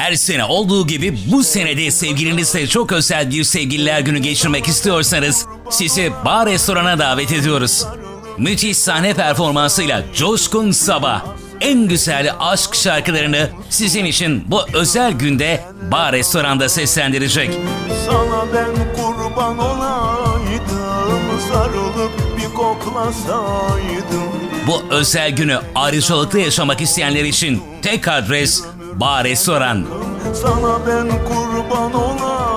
Her sene olduğu gibi bu senede sevgilinizle çok özel bir sevgililer günü geçirmek istiyorsanız sizi Bar Restoran'a davet ediyoruz. Müthiş sahne performansıyla Coşkun Sabah en güzel aşk şarkılarını sizin için bu özel günde Bar Restoran'da seslendirecek. Sana ben kurban olaydım, sarılıp bir koklasaydım. Bu özel günü ayrıcalıklı yaşamak isteyenler için tek adres Bar Restoran. Sana ben kurban olaydım.